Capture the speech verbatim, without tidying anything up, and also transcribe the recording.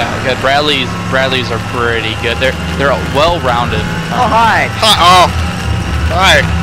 Yeah, good. Bradley's Bradley's are pretty good. They're they're well rounded. Oh hi. Hi. Oh. Hi.